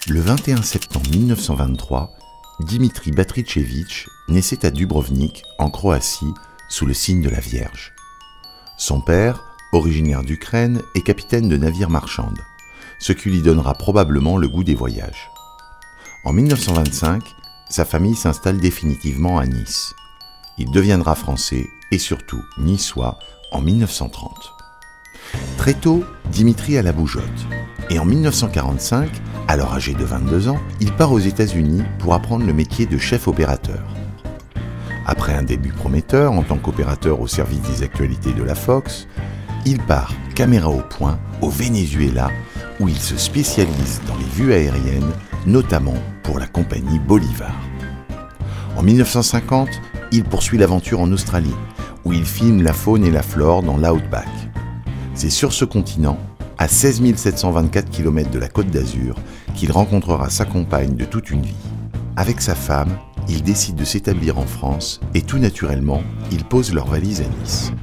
Le 21 septembre 1923, Dimitri Batrichevitch naissait à Dubrovnik, en Croatie, sous le signe de la Vierge. Son père, originaire d'Ukraine, est capitaine de navire marchand, ce qui lui donnera probablement le goût des voyages. En 1925, sa famille s'installe définitivement à Nice. Il deviendra français et surtout niçois en 1930. Très tôt, Dimitri a la bougeotte. Et en 1945, alors âgé de 22 ans, il part aux États-Unis pour apprendre le métier de chef opérateur. Après un début prometteur en tant qu'opérateur au service des actualités de la Fox, il part, caméra au point, au Venezuela, où il se spécialise dans les vues aériennes, notamment pour la compagnie Bolivar. En 1950, il poursuit l'aventure en Australie, où il filme la faune et la flore dans l'Outback. C'est sur ce continent, à 16 724 km de la Côte d'Azur, qu'il rencontrera sa compagne de toute une vie. Avec sa femme, il décide de s'établir en France et tout naturellement, ils posent leurs valises à Nice.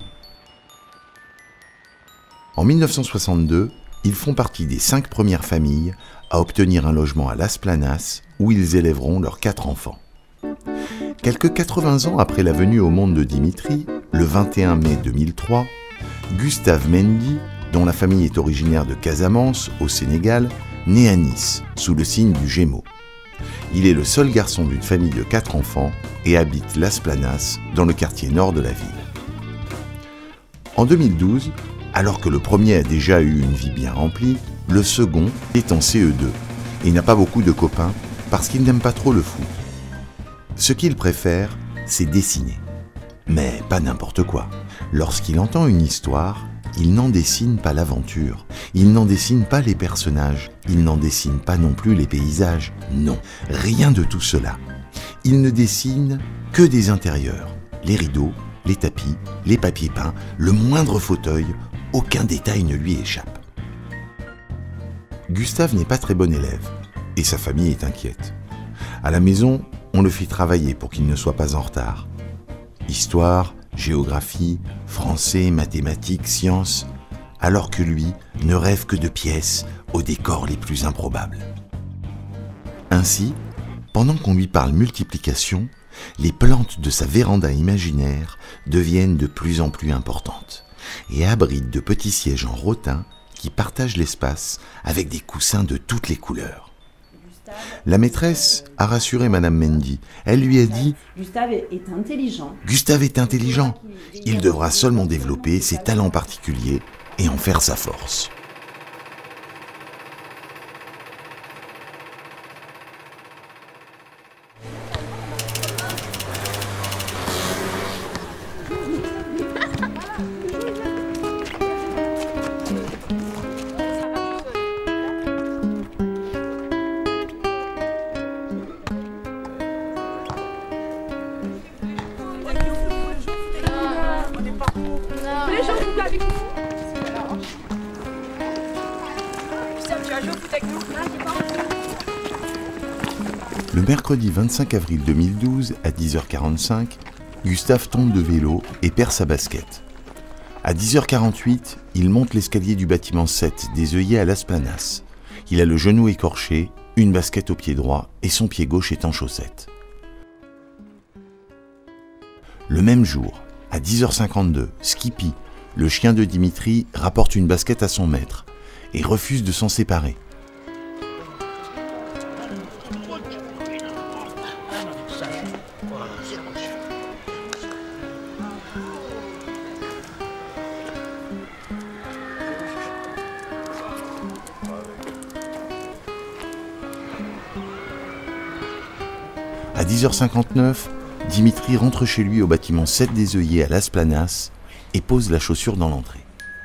En 1962, ils font partie des 5 premières familles à obtenir un logement à Las Planas, où ils élèveront leurs 4 enfants. Quelques 80 ans après la venue au monde de Dimitri, le 21 mai 2003, Gustave Mendy, dont la famille est originaire de Casamance, au Sénégal, naît à Nice, sous le signe du Gémeaux. Il est le seul garçon d'une famille de 4 enfants et habite Las Planas, dans le quartier nord de la ville. En 2012, alors que le premier a déjà eu une vie bien remplie, le second est en CE2 et n'a pas beaucoup de copains parce qu'il n'aime pas trop le foot. Ce qu'il préfère, c'est dessiner. Mais pas n'importe quoi. Lorsqu'il entend une histoire, il n'en dessine pas l'aventure, il n'en dessine pas les personnages, il n'en dessine pas non plus les paysages. Non, rien de tout cela. Il ne dessine que des intérieurs, les rideaux, les tapis, les papiers peints, le moindre fauteuil, aucun détail ne lui échappe. Gustave n'est pas très bon élève, et sa famille est inquiète. À la maison, on le fait travailler pour qu'il ne soit pas en retard. Histoire, géographie, français, mathématiques, sciences, alors que lui ne rêve que de pièces aux décors les plus improbables. Ainsi, pendant qu'on lui parle multiplication, les plantes de sa véranda imaginaire deviennent de plus en plus importantes et abritent de petits sièges en rotin qui partagent l'espace avec des coussins de toutes les couleurs. La maîtresse a rassuré Madame Mendy. Elle lui a dit « Gustave est intelligent. Gustave est intelligent. Il devra seulement développer ses talents particuliers et en faire sa force. » Le mercredi 25 avril 2012, à 10h45, Gustave tombe de vélo et perd sa basket. À 10h48, il monte l'escalier du bâtiment 7 des œillets à Las Planas. Il a le genou écorché, une basket au pied droit et son pied gauche est en chaussettes. Le même jour, à 10h52, Skippy, le chien de Dimitri, rapporte une basket à son maître et refuse de s'en séparer. À 10h59, Dimitri rentre chez lui au bâtiment 7 des œillets à Las Planas et pose la chaussure dans l'entrée.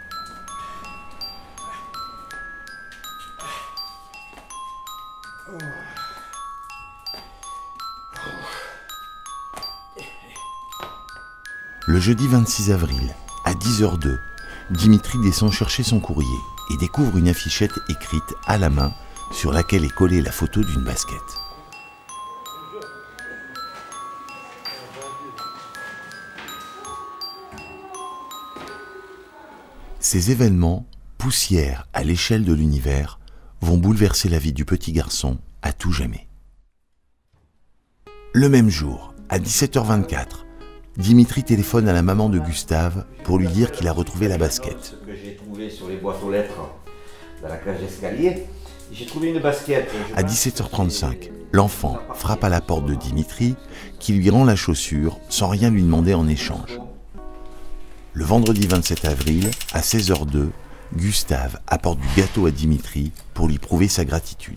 Le jeudi 26 avril, à 10h02, Dimitri descend chercher son courrier et découvre une affichette écrite à la main sur laquelle est collée la photo d'une basket. Ces événements, poussière à l'échelle de l'univers, vont bouleverser la vie du petit garçon à tout jamais. Le même jour, à 17h24, Dimitri téléphone à la maman de Gustave pour lui dire qu'il a retrouvé la basket. Ce que j'ai trouvé sur les boîtes aux lettres dans la cage d'escalier, j'ai trouvé une basket. À 17h35, l'enfant frappe à la porte de Dimitri qui lui rend la chaussure sans rien lui demander en échange. Le vendredi 27 avril, à 16h02, Gustave apporte du gâteau à Dimitri pour lui prouver sa gratitude.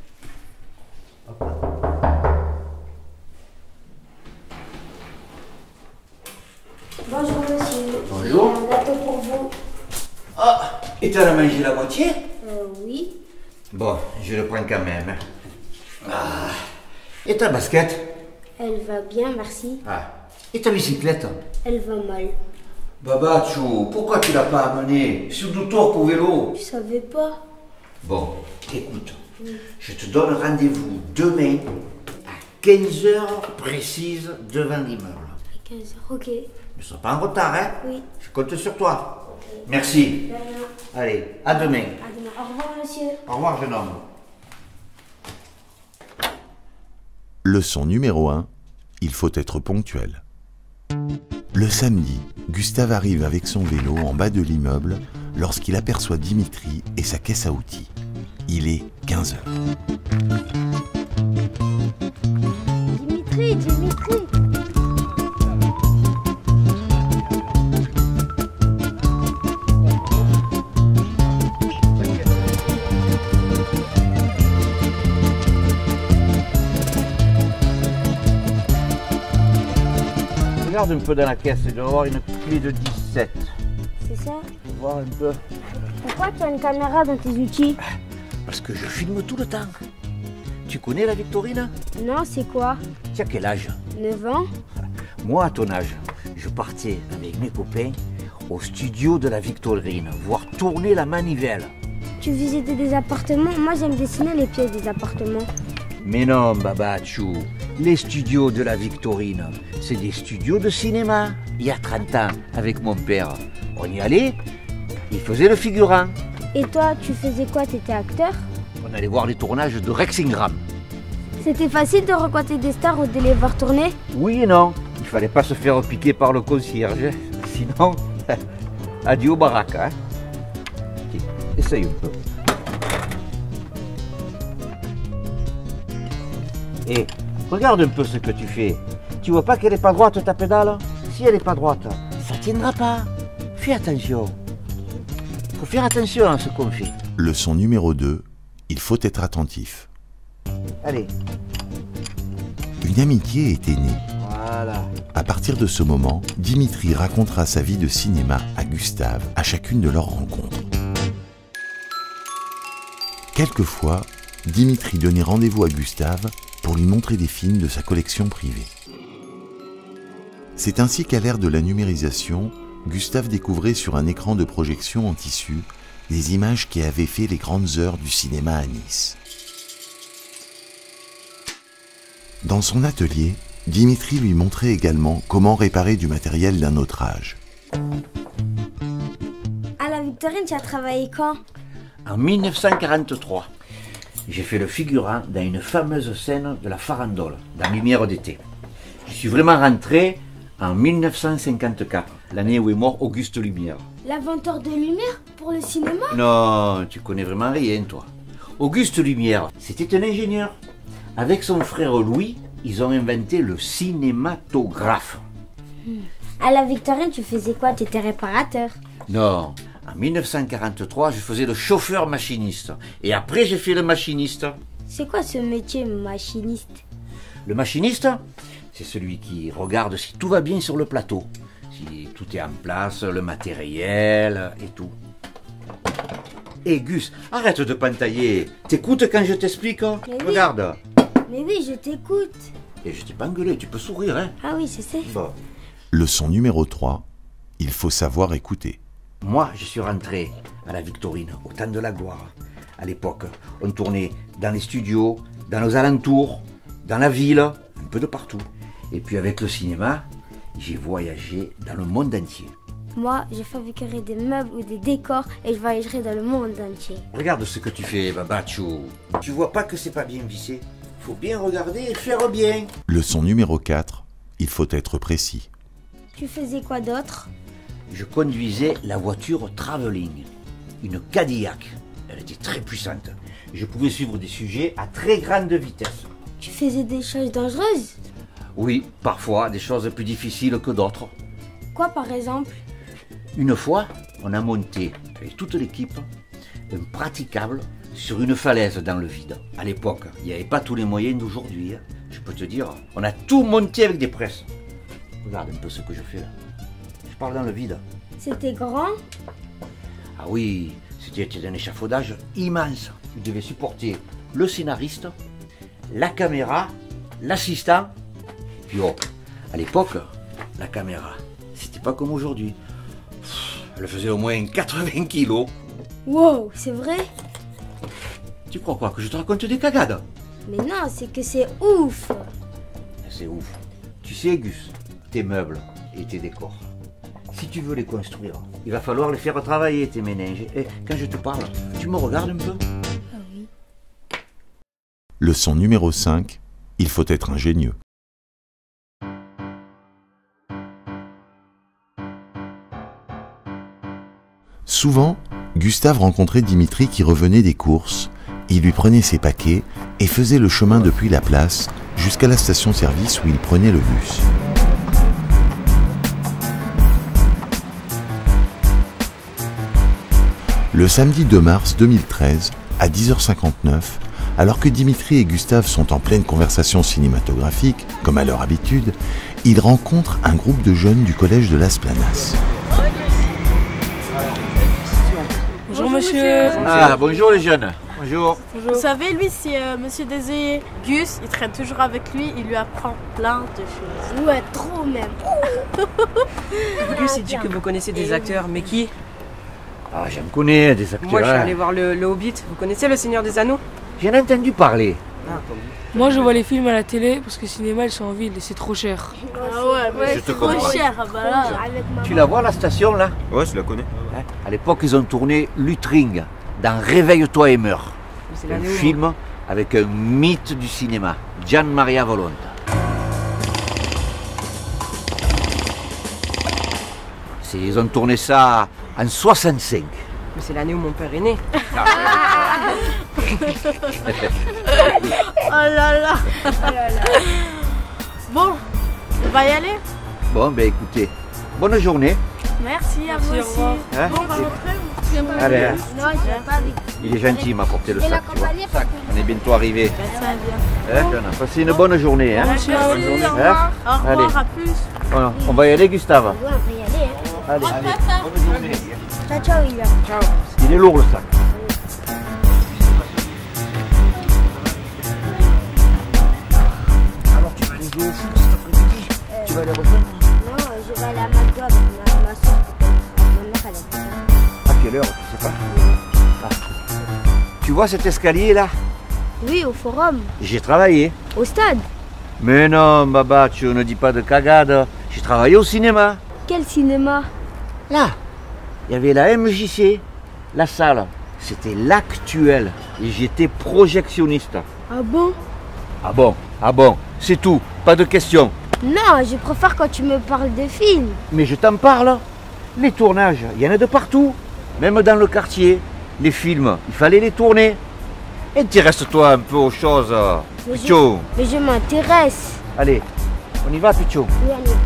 Bonjour monsieur. Bonjour. J'ai un gâteau pour vous. Ah, et tu en as mangé la moitié? Oui. Bon, je le prends quand même. Ah, et ta basket? Elle va bien, merci. Ah, et ta bicyclette? Elle va mal. Babachou, pourquoi tu l'as pas amenée sur du tour pour vélo? Je savais pas. Bon, écoute, je te donne rendez-vous demain à 15h précise devant l'immeuble. À 15h, ok. Ne sois pas en retard, hein? Oui. Je compte sur toi. Merci. De rien. Allez, à demain. À demain. Au revoir monsieur. Au revoir, jeune homme. Leçon numéro 1, il faut être ponctuel. Le samedi, Gustave arrive avec son vélo en bas de l'immeuble lorsqu'il aperçoit Dimitri et sa caisse à outils. Il est 15h. Dimitri. Regarde un peu dans la caisse, il doit y avoir une clé de 17. C'est ça? Voir un peu. Pourquoi tu as une caméra dans tes outils? Parce que je filme tout le temps. Tu connais la Victorine? Non, c'est quoi? Tu as quel âge? 9 ans? Moi, à ton âge, je partais avec mes copains au studio de la Victorine, voir tourner la manivelle. Tu visitais des appartements? Moi, j'aime dessiner les pièces des appartements. Mais non, Babachou, les studios de la Victorine, c'est des studios de cinéma. Il y a 30 ans, avec mon père, on y allait, il faisait le figurant. Et toi, tu faisais quoi? T'étais acteur? On allait voir les tournages de Rex Ingram. C'était facile de rencontrer des stars ou de les voir tourner? Oui et non, il fallait pas se faire piquer par le concierge, sinon, adieu au baraque. Hein. Tiens, essaye un peu. Et regarde un peu ce que tu fais. Tu vois pas qu'elle est pas droite ta pédale? Si elle est pas droite, ça tiendra pas. Fais attention. Faut faire attention à ce qu'on fait. Leçon numéro 2, il faut être attentif. Allez, Une amitié était née. voilà. À partir de ce moment, Dimitri racontera sa vie de cinéma à Gustave à chacune de leurs rencontres. Quelquefois, Dimitri donnait rendez-vous à Gustave pour lui montrer des films de sa collection privée. C'est ainsi qu'à l'ère de la numérisation, Gustave découvrait sur un écran de projection en tissu les images qui avaient fait les grandes heures du cinéma à Nice. Dans son atelier, Dimitri lui montrait également comment réparer du matériel d'un autre âge. À la Victorine, tu as travaillé quand? En 1943, j'ai fait le figurant dans une fameuse scène de la farandole, dans Lumière d'été. Je suis vraiment rentré en 1954, l'année où est mort Auguste Lumière. L'inventeur de lumière pour le cinéma? Non, tu connais vraiment rien, toi. Auguste Lumière, c'était un ingénieur. Avec son frère Louis, ils ont inventé le cinématographe. À la Victorine, tu faisais quoi? Tu étais réparateur. Non, en 1943, je faisais le chauffeur machiniste. Et après, j'ai fait le machiniste. C'est quoi ce métier, machiniste? Le machiniste, c'est celui qui regarde si tout va bien sur le plateau. Si tout est en place, le matériel et tout. Hé Gus, arrête de pantailler. T'écoutes quand je t'explique? Mais oui. Regarde. Mais oui, je t'écoute. Et je t'ai pas engueulé, tu peux sourire, hein? Ah oui, je sais. Bon. Leçon numéro 3, il faut savoir écouter. Moi, je suis rentré à la Victorine, au temps de la gloire. À l'époque, on tournait dans les studios, dans nos alentours, dans la ville, un peu de partout. Et puis avec le cinéma, j'ai voyagé dans le monde entier. Moi, je fabriquerai des meubles ou des décors et je voyagerai dans le monde entier. Regarde ce que tu fais, Babacho. Tu vois pas que c'est pas bien vissé? Faut bien regarder et faire bien. Leçon numéro 4. Il faut être précis. Tu faisais quoi d'autre? Je conduisais la voiture travelling, une Cadillac. Elle était très puissante. Je pouvais suivre des sujets à très grande vitesse. Tu faisais des choses dangereuses? Oui, parfois des choses plus difficiles que d'autres. Quoi par exemple? Une fois, on a monté, avec toute l'équipe, un praticable sur une falaise dans le vide. À l'époque, il n'y avait pas tous les moyens d'aujourd'hui. Je peux te dire, on a tout monté avec des presses. Regarde un peu ce que je fais là. Je parle dans le vide. C'était grand? Ah oui, c'était un échafaudage immense. Il devait supporter le scénariste, la caméra, l'assistant. Puis oh, à l'époque, la caméra, c'était pas comme aujourd'hui. Elle faisait au moins 80 kilos. Wow, c'est vrai? Tu crois quoi, que je te raconte des cagades? Mais non, c'est que c'est ouf! C'est ouf. Tu sais, Gus, tes meubles et tes décors, si tu veux les construire, il va falloir les faire travailler, tes méninges. Et quand je te parle, tu me regardes un peu? Ah oui. Leçon numéro 5. Il faut être ingénieux. Souvent, Gustave rencontrait Dimitri qui revenait des courses. Il lui prenait ses paquets et faisait le chemin depuis la place jusqu'à la station-service où il prenait le bus. Le samedi 2 mars 2013, à 10h59, alors que Dimitri et Gustave sont en pleine conversation cinématographique, comme à leur habitude, ils rencontrent un groupe de jeunes du collège de Las Planas. Bonjour monsieur. Ah, bonjour les jeunes. Bonjour. Vous savez, lui, c'est monsieur Désiré. Gus, il traîne toujours avec lui, il lui apprend plein de choses. Ouais, trop même. Gus, il dit que vous connaissez des acteurs, mais qui? Ah, j'en connais des acteurs. Moi, je suis allé voir le Hobbit. Vous connaissez le Seigneur des Anneaux? J'en ai entendu parler. Moi je vois les films à la télé parce que cinéma ils sont en ville et c'est trop cher. Ah ouais, Je te c'est trop comprends. cher. Ah bah là. Tu la vois la station là? Ouais, je la connais. À l'époque, ils ont tourné Lutring dans Réveille-toi et meurs. C'est Un l'année où, film avec un mythe du cinéma, Gian Maria Volonta. Ils ont tourné ça en 65. Mais c'est l'année où mon père est né. Oh là là. Bon, on va y aller? Bon, ben écoutez, bonne journée. Merci à vous aussi. Hein? Bon, on va rentrer. Allez, hein. Non, je vais pas avec. Il est gentil, il m'a apporté le Je vais sac, tu vois. l'accompagner parce que. On est bientôt arrivé. Ça va bien. Hein, on a passé une bonne journée. Hein? Merci à vous. Au Hein? revoir. Au Allez. revoir, à plus. Voilà, on va y aller, Gustave. Ouais, on va y aller. Hein. Allez, bonne journée. Ciao, ciao, William. Il est lourd le sac. Alors tu vas aller jouer au foot cet après-midi? Tu vas aller rejoindre? Non, je vais aller à McDo avec ma soeur. Ma mère, elle a. À quelle heure? Tu sais pas? Ah. Tu vois cet escalier là? Oui, au forum. J'ai travaillé. Au stade. Mais non, Baba, tu ne dis pas de cagade. J'ai travaillé au cinéma. Quel cinéma? Là, il y avait la MJC, la salle. C'était l'actuel. Et j'étais projectionniste. Ah bon? Ah bon, c'est tout. Pas de questions. Non, je préfère quand tu me parles de films. Mais je t'en parle. Les tournages, il y en a de partout. Même dans le quartier. Les films, il fallait les tourner. Intéresse-toi un peu aux choses. Mais Pichot. Mais je m'intéresse. Allez, on y va, Pichot. Oui, allez.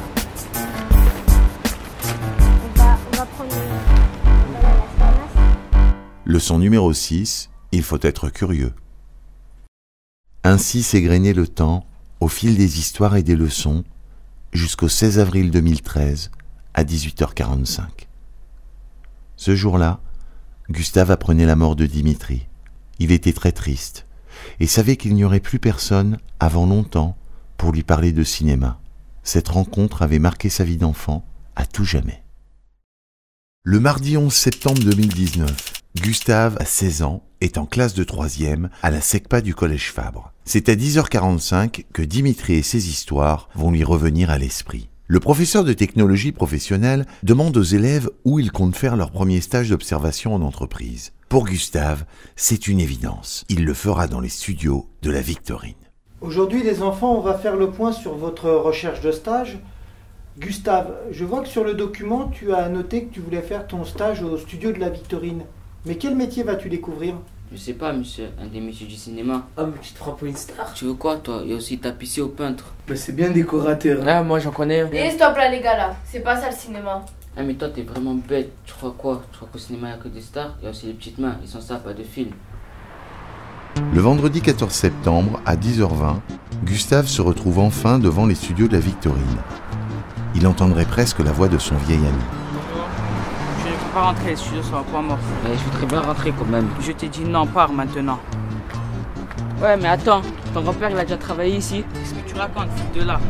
On va prendre. On va aller à la Stanas. Leçon numéro 6. Il faut être curieux. Ainsi s'égrenait le temps, au fil des histoires et des leçons, jusqu'au 16 avril 2013, à 18h45. Ce jour-là, Gustave apprenait la mort de Dimitri. Il était très triste et savait qu'il n'y aurait plus personne, avant longtemps, pour lui parler de cinéma. Cette rencontre avait marqué sa vie d'enfant à tout jamais. Le mardi 11 septembre 2019, Gustave, à 16 ans, est en classe de 3e à la SECPA du Collège Fabre. C'est à 10h45 que Dimitri et ses histoires vont lui revenir à l'esprit. Le professeur de technologie professionnelle demande aux élèves où ils comptent faire leur premier stage d'observation en entreprise. Pour Gustave, c'est une évidence. Il le fera dans les studios de la Victorine. Aujourd'hui, les enfants, on va faire le point sur votre recherche de stage. Gustave, je vois que sur le document, tu as noté que tu voulais faire ton stage au studio de la Victorine. Mais quel métier vas-tu découvrir? Je sais pas, monsieur, un des messieurs du cinéma. Ah, mais tu te prends pour une star? Tu veux quoi, toi? Il y a aussi tapissier au peintre. Bah, c'est bien décorateur. Ah, moi j'en connais un. Et stop là les gars là, c'est pas ça le cinéma. Ah, mais toi, t'es vraiment bête. Tu crois quoi? Tu crois qu'au cinéma, il n'y a que des stars? Il y a aussi les petites mains, ils sont ça, pas de film. Le vendredi 14 septembre, à 10h20, Gustave se retrouve enfin devant les studios de la Victorine. Il entendrait presque la voix de son vieil ami. Je ne peux pas rentrer, les studios sont pas morts. Mais je voudrais bien rentrer quand même. Je t'ai dit non, pars maintenant. Ouais, mais attends, ton grand-père il a déjà travaillé ici. Qu'est-ce que tu racontes, de là?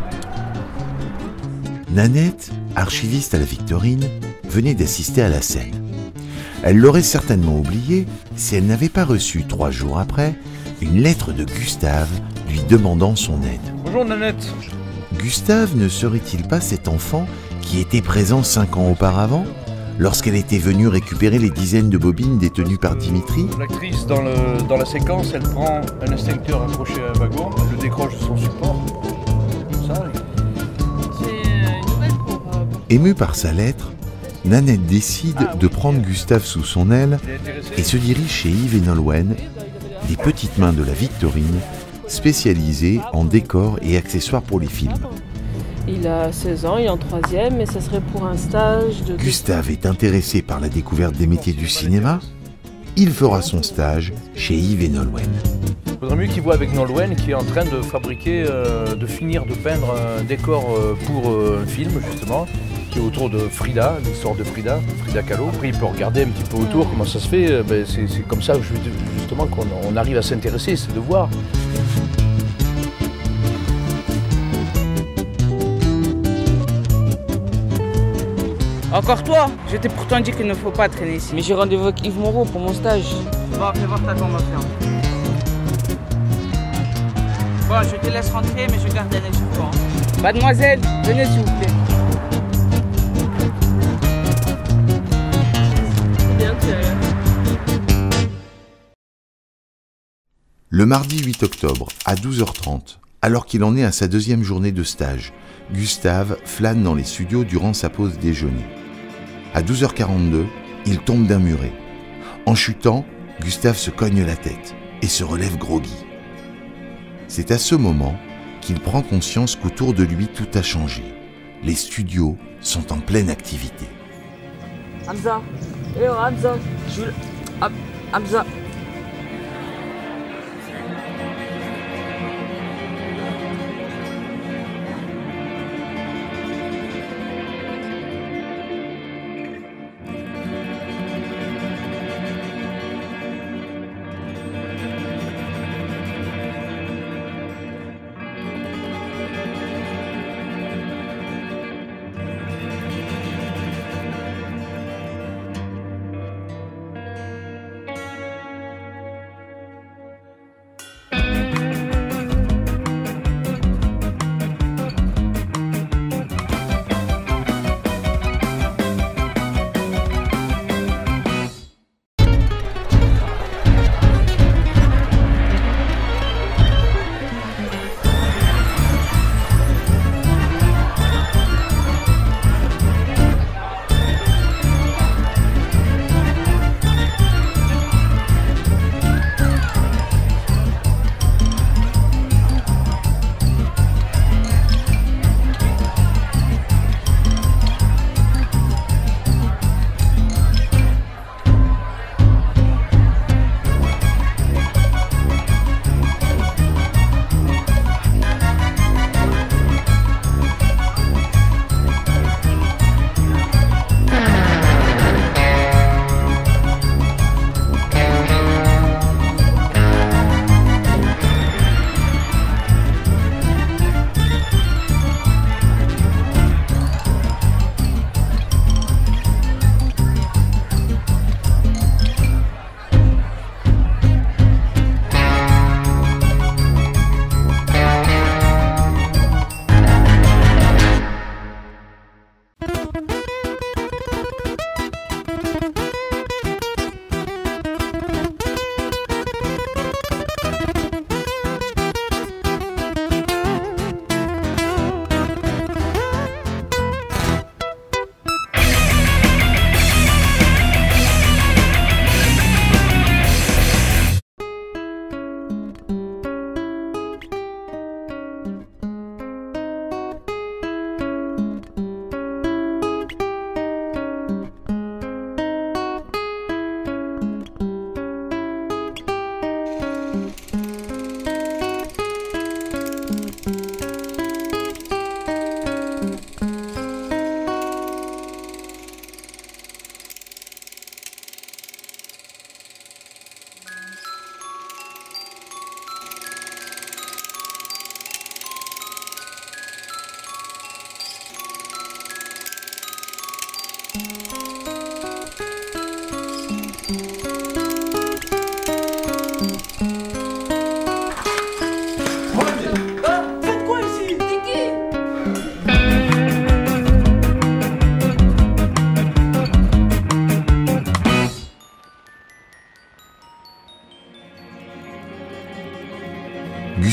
Nanette, archiviste à la Victorine, venait d'assister à la scène. Elle l'aurait certainement oublié si elle n'avait pas reçu 3 jours après une lettre de Gustave lui demandant son aide. Bonjour Nanette. Gustave ne serait-il pas cet enfant qui était présent 5 ans auparavant, lorsqu'elle était venue récupérer les dizaines de bobines détenues par Dimitri? L'actrice dans la séquence, elle prend un extincteur accroché à un wagon, elle le décroche de son support. Comme ça. C'est une nouvelle pour... Émue par sa lettre, Nanette décide de prendre Gustave sous son aile et se dirige chez Yves et Nolwenn, les petites mains de la Victorine, spécialisées en décors et accessoires pour les films. Il a 16 ans, il est en 3e et ça serait pour un stage de... Gustave est intéressé par la découverte des métiers du cinéma. Il fera son stage chez Yves et Nolwenn. Il faudrait mieux qu'il voit avec Nolwenn qui est en train de fabriquer, de finir de peindre un décor pour un film justement, qui est autour de Frida, l'histoire de Frida Kahlo. Après il peut regarder un petit peu autour comment ça se fait, c'est comme ça justement qu'on arrive à s'intéresser, c'est de voir. Encore toi? Je t'ai pourtant dit qu'il ne faut pas traîner ici. Mais j'ai rendez-vous avec Yves Moreau pour mon stage. Bon, fais voir ta convention. Bon, je te laisse rentrer, mais je garde un œil sur toi. Mademoiselle, venez s'il vous plaît. Bien, tu as... Le mardi 8 octobre, à 12h30, alors qu'il en est à sa 2e journée de stage, Gustave flâne dans les studios durant sa pause déjeuner. À 12h42, il tombe d'un muret. En chutant, Gustave se cogne la tête et se relève groggy. C'est à ce moment qu'il prend conscience qu'autour de lui tout a changé. Les studios sont en pleine activité. Hamza. Eh oh, Hamza. Jules. Hamza.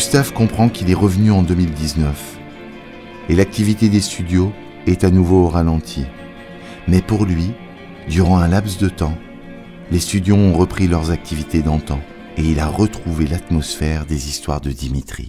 Gustave comprend qu'il est revenu en 2019 et l'activité des studios est à nouveau au ralenti. Mais pour lui, durant un laps de temps, les studios ont repris leurs activités d'antan et il a retrouvé l'atmosphère des histoires de Dimitri.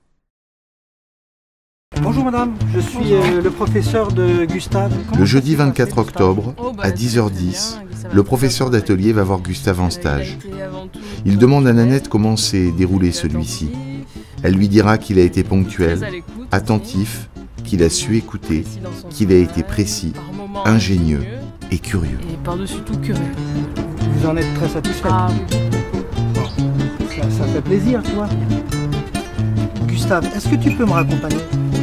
Bonjour madame, je suis le professeur de Gustave. Le jeudi 24 octobre, à 10h10, le professeur d'atelier va voir Gustave en stage. Il demande à Nanette comment s'est déroulé celui-ci. Elle lui dira qu'il a été ponctuel, attentif, qu'il a su écouter, qu'il a été précis, ingénieux et curieux. Et par-dessus tout curieux. Vous en êtes très satisfait. Ah oui. Ça fait plaisir, tu vois. Gustave, est-ce que tu peux me raccompagner?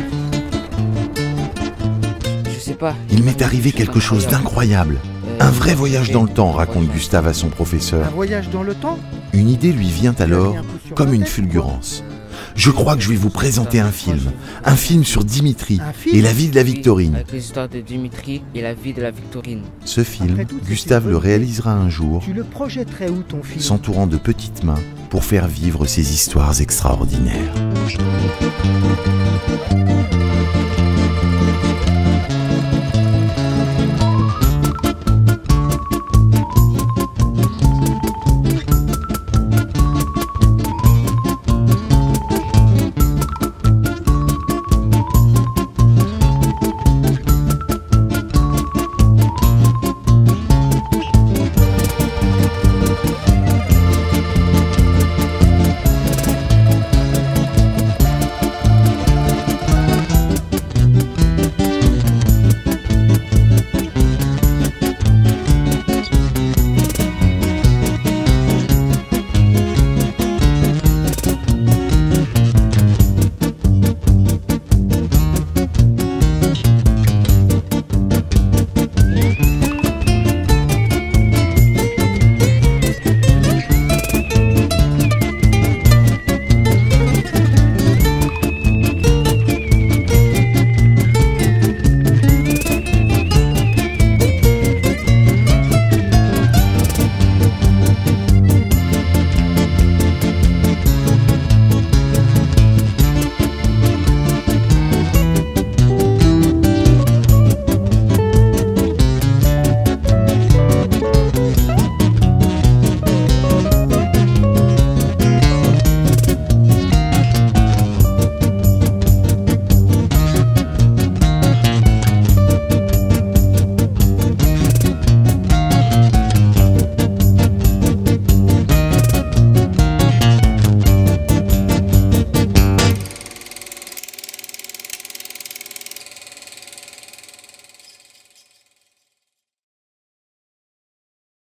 Je sais pas. Il m'est arrivé quelque chose d'incroyable. Un vrai voyage dans le temps, raconte Gustave à son professeur. Un voyage dans le temps? Une idée lui vient alors comme une fulgurance. Je crois que je vais vous présenter un film sur Dimitri et la vie de la Victorine. Avec l'histoire de Dimitri et la vie de la Victorine. Ce film, Gustave le réalisera un jour, Tu le projetterais où ton film? s'entourant de petites mains pour faire vivre ces histoires extraordinaires.